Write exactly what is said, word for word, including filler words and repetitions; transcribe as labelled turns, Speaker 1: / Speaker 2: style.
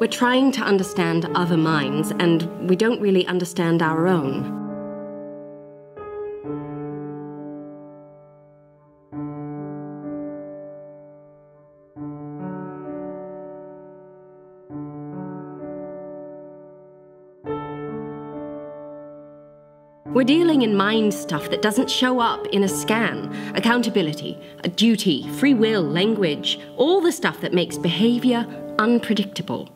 Speaker 1: We're trying to understand other minds, and we don't really understand our own. We're dealing in mind stuff that doesn't show up in a scan. Accountability, duty, free will, language, all the stuff that makes behavior unpredictable.